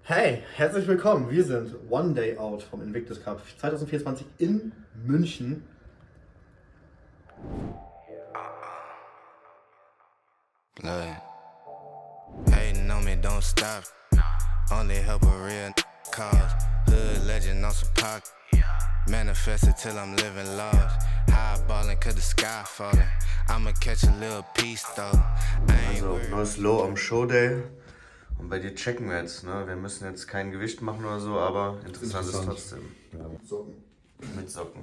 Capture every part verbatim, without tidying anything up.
Hey, herzlich willkommen. Wir sind One Day Out vom Invictus Cup zwanzig vierundzwanzig in München. Hating on me, don't stop. Only help a real cause. Hood legend on some pocket. Manifested till I'm living lost. High balling, cause the sky falling. I'ma catch a little piece though. I ain't Also, neues Low am Showday. Und bei dir checken wir jetzt, ne? Wir müssen jetzt kein Gewicht machen oder so, aber interessant, interessant. ist trotzdem. Ja, mit Socken. Mit Socken.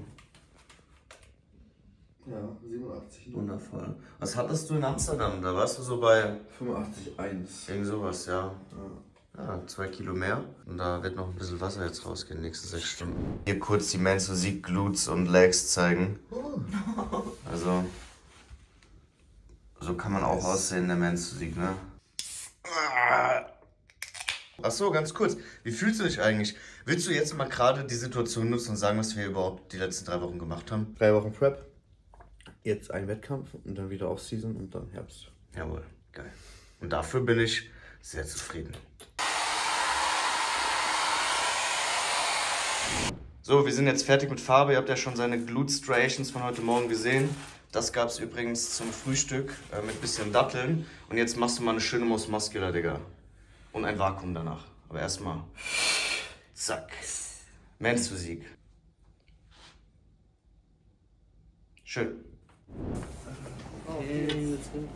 Ja, siebenundachtzig. Wundervoll. Was hattest du in Amsterdam? Da warst du so bei fünfundachtzig Komma eins. Irgend sowas, ja. Ja. Ja, zwei Kilo mehr. Und da wird noch ein bisschen Wasser jetzt rausgehen, nächste sechs Stunden. Hier kurz die Men's Physik, Glutes und Legs zeigen. Also, so kann man auch aussehen in der Men's Physik, ne? Ach so, ganz kurz. Wie fühlst du dich eigentlich? Willst du jetzt mal gerade die Situation nutzen und sagen, was wir überhaupt die letzten drei Wochen gemacht haben? Drei Wochen Prep, jetzt ein Wettkampf und dann wieder Off-Season und dann Herbst. Jawohl, geil. Und dafür bin ich sehr zufrieden. So, wir sind jetzt fertig mit Farbe. Ihr habt ja schon seine Glute Striations von heute Morgen gesehen. Das gab es übrigens zum Frühstück äh, mit bisschen Datteln. Und jetzt machst du mal eine schöne Mos Muscular, Digga. Und ein Vakuum danach. Aber erstmal. Zack. Men's Physik. Schön. Okay, let's go.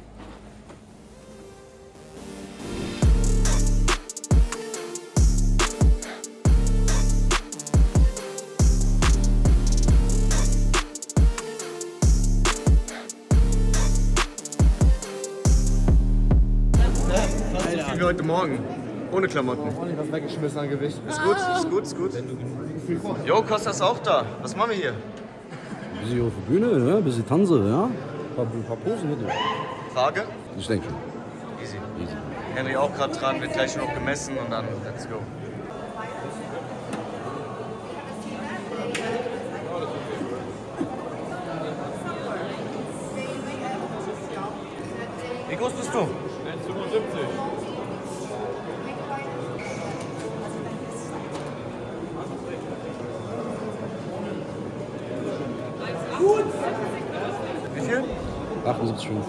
Wie heute Morgen. Ohne Klamotten. Ich habe ordentlich was weggeschmissen an Gewicht. Ist gut, ist gut, ist gut. Jo, Costa ist auch da. Was machen wir hier? Ein bisschen auf der Bühne, ja? Ein bisschen tanzen, ja? Ein paar, ein paar Posen hätte ich. Frage? Ich denke schon. Easy. Easy. Henry auch gerade dran, wird gleich noch gemessen und dann let's go. Wie groß bist du? eins Komma fünfundsiebzig. Wie viel? achtundsiebzig Komma fünf.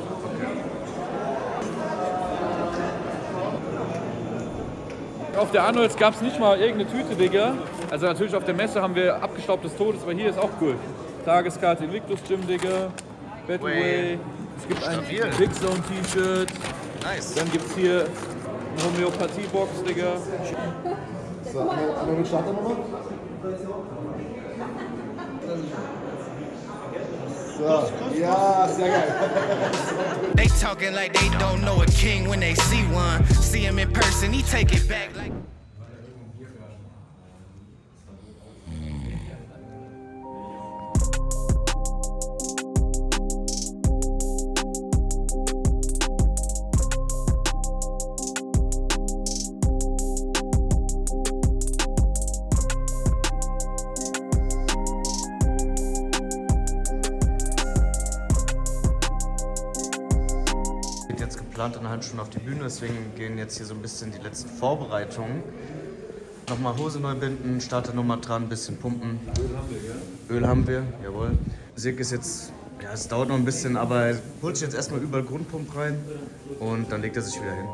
Auf der Arnolds gab es nicht mal irgendeine Tüte, Digga. Also natürlich auf der Messe haben wir abgestaubt des Todes, aber hier ist auch cool. Tageskarte Invictus Gym, Digga. Bedway. Es gibt ein Stabil. Big Zone T-Shirt. Nice. Dann gibt es hier eine Homöopathie-Box, Digga. So, einmal mit Starternummer. So, ja, sehr geil. They talking like they don't know a king when they see one. See him in person, he take it back like. Jetzt geplant eine halbe Stunde auf die Bühne, deswegen gehen jetzt hier so ein bisschen die letzten Vorbereitungen. Nochmal Hose neu binden, Starternummer dran, bisschen pumpen. Öl haben wir, gell? Öl haben wir, jawohl. Sirk ist jetzt, ja es dauert noch ein bisschen, aber er holt sich jetzt erstmal überall Grundpump rein und dann legt er sich wieder hin.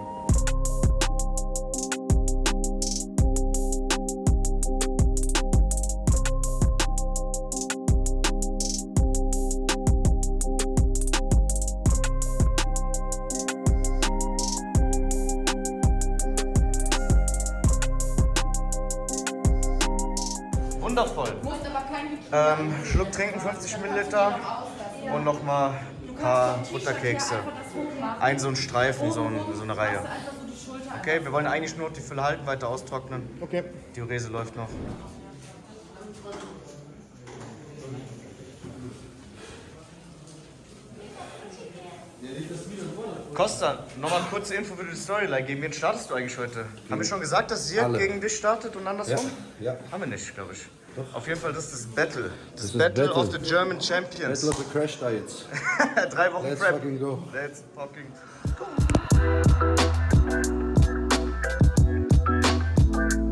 Wundervoll. Ähm, Schluck trinken, fünfzig Milliliter und nochmal ein paar Butterkekse. Ein so ein Streifen, so, ein, so eine Reihe. Okay, wir wollen eigentlich nur die Fülle halten, weiter austrocknen. Okay. Die Diurese läuft noch. Costa, nochmal kurze Info für die Storyline geben. Wen startest du eigentlich heute? Haben wir schon gesagt, dass Sirk gegen dich startet und andersrum? Ja. Ja. Haben wir nicht, glaube ich. Doch. Auf jeden Fall, das ist das Battle. Das, Das Battle, ist Battle. of the German Champions. Battle of the Crash Diets. Drei Wochen Let's Prep. fucking go. Let's fucking go.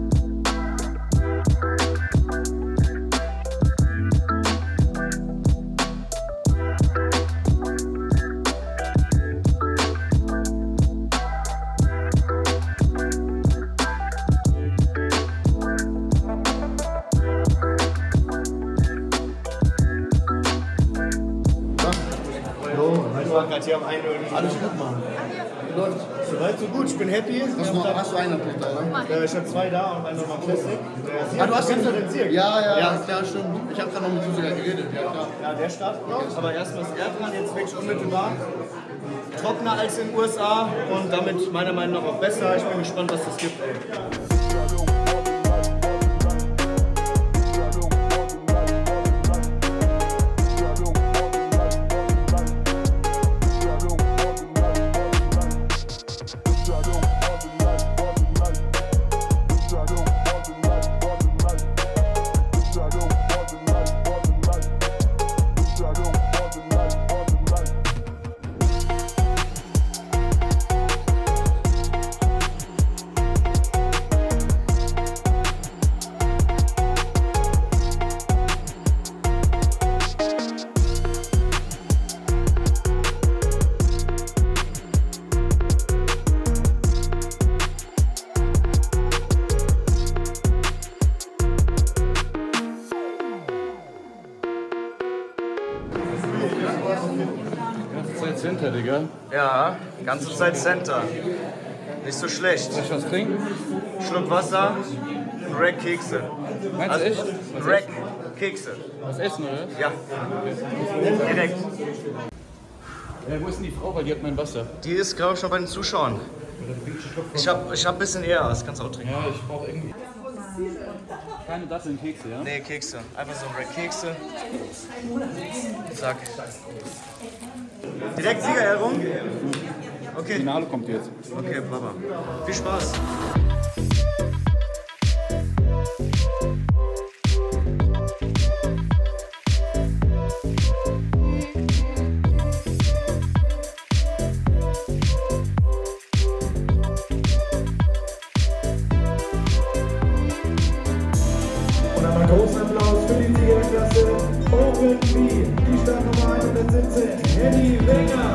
hier am Einölen. Alles gut, Mann. Läuft. Soweit so gut, ich bin happy. Hast du, noch, hast du einen am Tochter, oder? Äh, ich habe zwei da und einen nochmal Classic. Der Ah, du hast den den Zirk. Ja, ja, ja, klar, stimmt. Ich habe da noch mit Susi geredet, ja klar. Ja, der startet noch, aber erstmal ist er dran, jetzt wirklich unmittelbar. Trockener als in den U S A und damit meiner Meinung nach auch besser. Ich bin gespannt, was das gibt, ey. Ganze Zeit Center, Digga. Ja, ganze Zeit Center. Nicht so schlecht. Soll ich was trinken? Schluck Wasser, Rack Kekse. Meinst du echt? Was Rack Kekse. Was essen, oder? Ja. Direkt. Ja, wo ist denn die Frau? Weil die hat mein Wasser. Die ist, glaube ich, noch bei den Zuschauern. Ich habe ich hab ein bisschen eher, das kannst du auch trinken. Ja, ich brauche irgendwie. Keine Datteln, Kekse, ja? Nee, Kekse. Einfach so ein Rack Kekse. Zack. Direkt Siegerehrung? Okay. Finale kommt jetzt. Okay, Baba. Viel Spaß. Einen großen Applaus für die Siegerklasse Open B, die Startnummer hundertsiebzehn, Henny Wenger.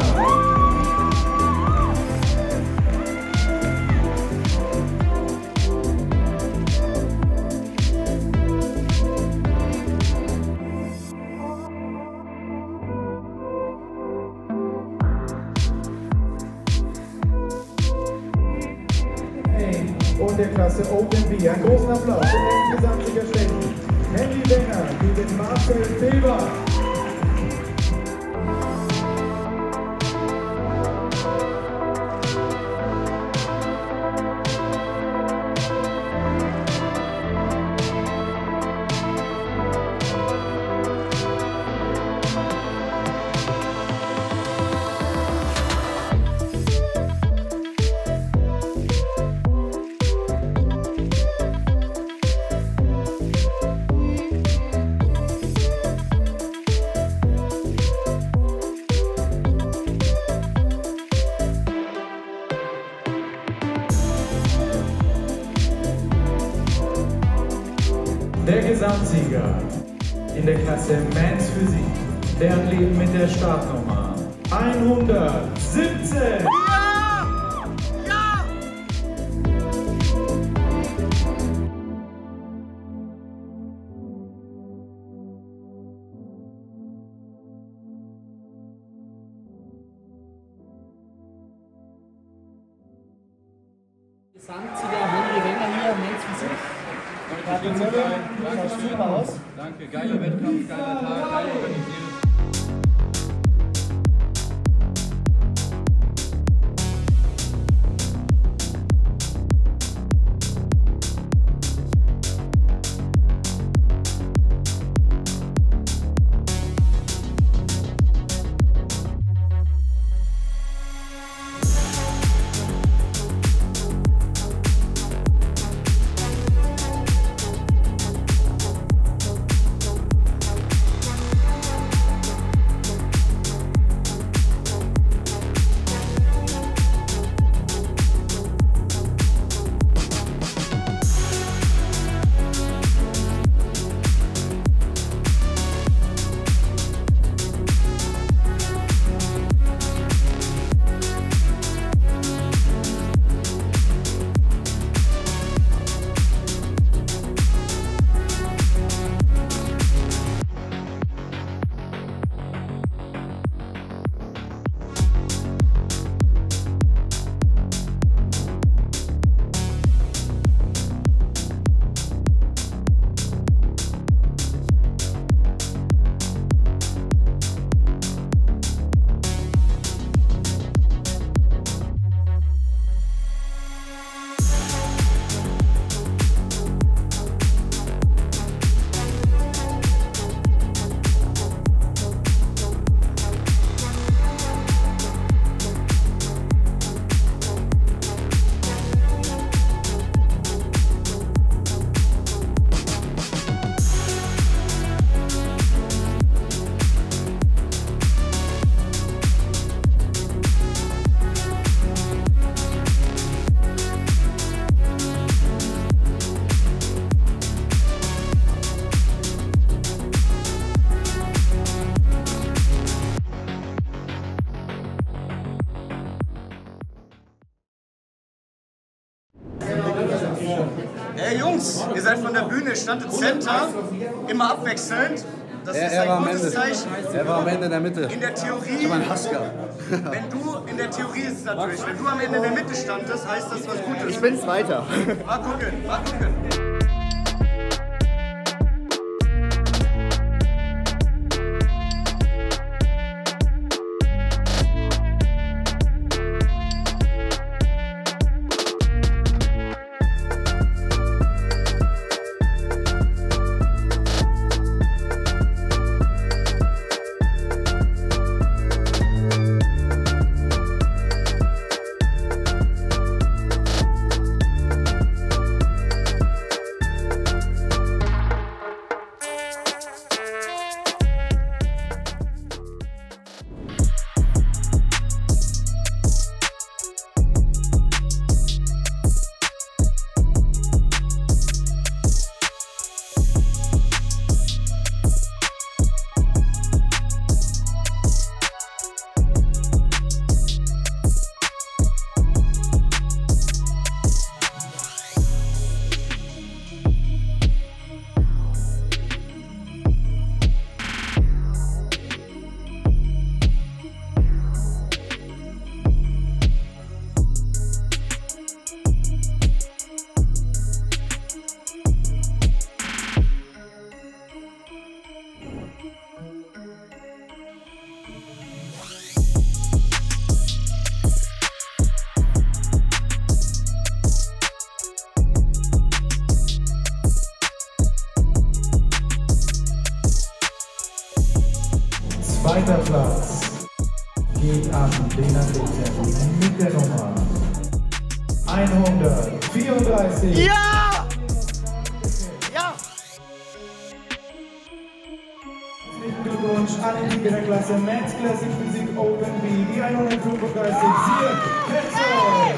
Und der Klasse Open B. Einen großen Applaus für den Gesamtsieger Stechen. Henny Wenger gegen Marcel Silber. Der Gesamtsieger in der Klasse Men's Physik, der Athlet mit der Startnummer hundertsiebzehn. Ja! Ja! Gesamtsieger Henry Wenger hier, Men's Physik. Danke, danke, geiler Wettkampf, geiler Tag, geil organisiert. Jungs, ihr seid von der Bühne, standet Center, immer abwechselnd. Das Er, ist er, war ein am gutes Ende. Zeichen. er war am Ende in der Mitte. In der Theorie, Ich hab einen Hass gehabt. wenn du, in der Theorie ist es natürlich, wenn du am Ende in der Mitte standest, heißt das was Gutes. Ich bin Zweiter. Mal gucken, mal gucken. Zweiter Platz geht an den Athleten mit der Nummer hundertvierunddreißig. Ja! Ja! Herzlichen Glückwunsch an den Sieger der Klasse Men's Classic Physik Open B, die hundertfünfunddreißig, Sirk Petzold.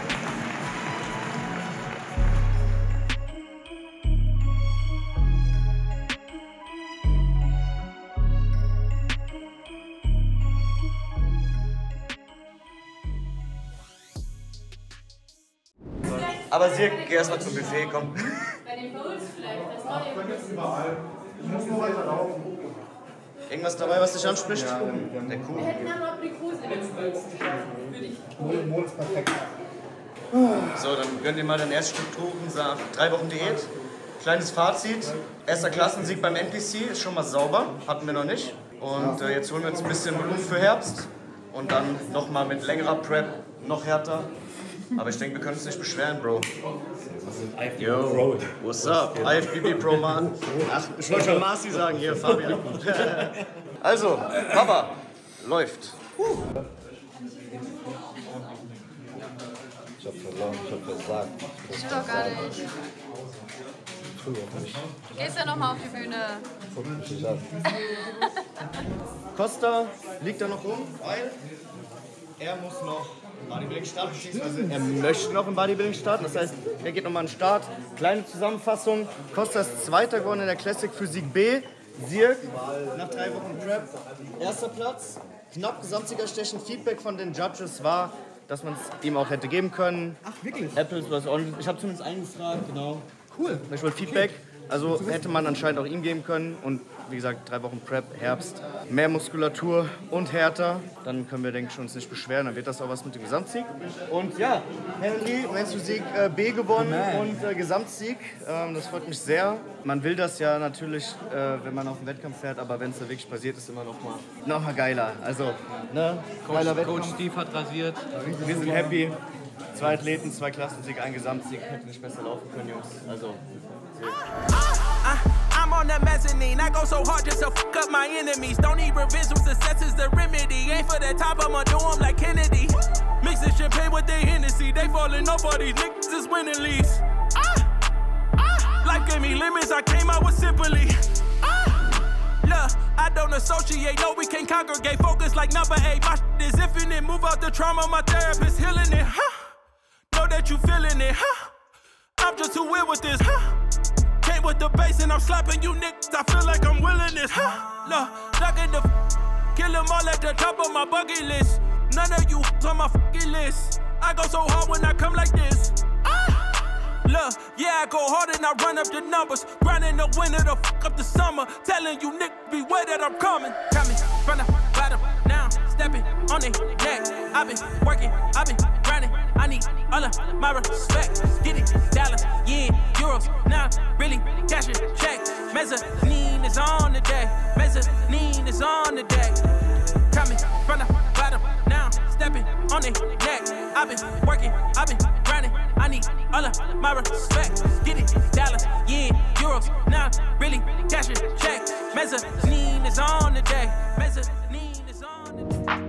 Aber Sirk, geh erstmal zum Buffet, komm. Bei den Bowls vielleicht, das war ja Ich muss nur weiter laufen. Irgendwas dabei, was dich anspricht? Der Kuh. Wir hätten ja noch Aprikosen in den Bowls. Würde ich. Mond ist perfekt. So, dann gönn dir mal dein erstes Stück Kuchen, sag drei Wochen Diät. Kleines Fazit, erster Klassensieg beim N P C, ist schon mal sauber, hatten wir noch nicht. Und äh, jetzt holen wir uns ein bisschen Volumen für Herbst und dann nochmal mit längerer Prep, noch härter. Aber ich denke, wir können uns nicht beschweren, Bro. Yo, what's up? I F B B Pro, Mann. Ach, ich wollte schon Marci sagen, hier, Fabian. Also, Papa, läuft. Ich hab verloren, ich hab versagt. Stimmt doch gar nicht. Du gehst ja nochmal auf die Bühne. Guck mich nicht an. Costa liegt da noch rum, weil er muss noch Bodybuilding starten, beziehungsweise er möchte noch im Bodybuilding starten. Das heißt, er geht nochmal an den Start. Kleine Zusammenfassung, Costa ist Zweiter geworden in der Classic Physik B. Sirk, nach drei Wochen Prep, erster Platz. Knapp Gesamtsiegerstechen. Feedback von den Judges war, dass man es ihm auch hätte geben können. Ach, wirklich? Apples was on. Ich habe zumindest eingefragt, genau. Cool. Ich wollte Feedback. Also hätte man anscheinend auch ihm geben können. Und wie gesagt, drei Wochen Prep, Herbst, mehr Muskulatur und härter. Dann können wir, denke ich, uns nicht beschweren. Dann wird das auch was mit dem Gesamtsieg. Und ja, Henry, Men's Physik äh, B gewonnen und äh, Gesamtsieg. Ähm, das freut mich sehr. Man will das ja natürlich, äh, wenn man auf den Wettkampf fährt, aber wenn es da wirklich passiert, ist immer noch mal, noch mal geiler. Also, ne? Geiler Wettkampf. Coach Steve hat rasiert. Wir sind happy. Zwei Athleten, zwei Klassensieg, ein Gesamtsieg. Hätte nicht besser laufen können, Jungs. Also, I'm on the mezzanine. I go so hard just to fuck up my enemies. Don't need revenge when success is the remedy. Ain't for the top, I'ma do them like Kennedy. Mixing champagne with their Hennessy. They falling off, all these niggas is winning leagues. Ah, ah. Life gave me limits, I came out with simply. Ah, look, I don't associate. No, we can't congregate. Focus like number eight. My shit is infinite. Move out the trauma, my therapist healing it. Huh? Know that you feeling it. Huh? I'm just too weird with this. Huh? Came with the bass and I'm slapping you niggas. I feel like I'm willing this. Huh? Look, look at the f kill them all at the top of my bucket list. None of you on my fucking list. I go so hard when I come like this. Ah! Look, Uh, yeah, I go hard and I run up the numbers. Grinding the winter to fuck up the summer. Telling you niggas beware that I'm coming. Coming from the bottom, now stepping on the neck. I've been working, I've been grinding. I need all of my respect. Get it, dollars, yeah, euros. Now really cashing checks. Mezzanine is on the day. Mezzanine is on the day. Coming from the bottom, now stepping on the neck. I've been working, I've been grinding. I need all of my respect. Get it, dollars, yeah, euros. Now really cashing checks. Mezzanine is on the day. Mezzanine is on the day.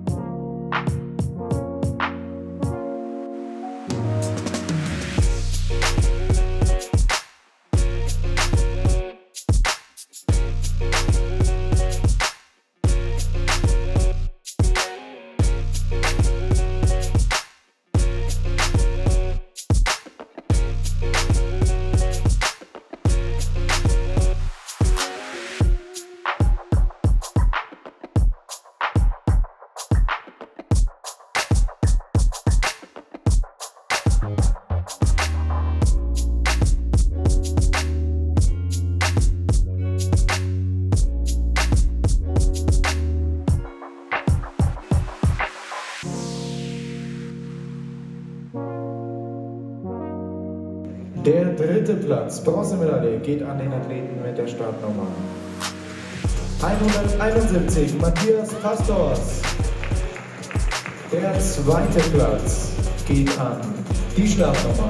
Der dritte Platz, Bronzemedaille, geht an den Athleten mit der Startnummer hunderteinundsiebzig, Matthias Pastors. Der zweite Platz geht an die Startnummer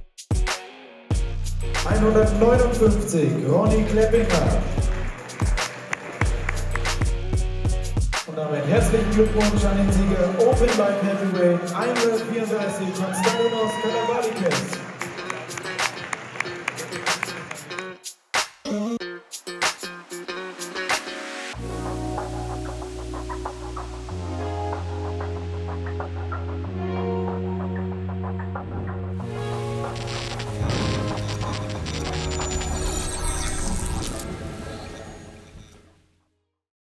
hundertneunundfünfzig, Ronny Kleppinger. Und damit herzlichen Glückwunsch an den Sieger Open Light Heavyweight hundertvierunddreißig, Konstantinos Kalavalikis.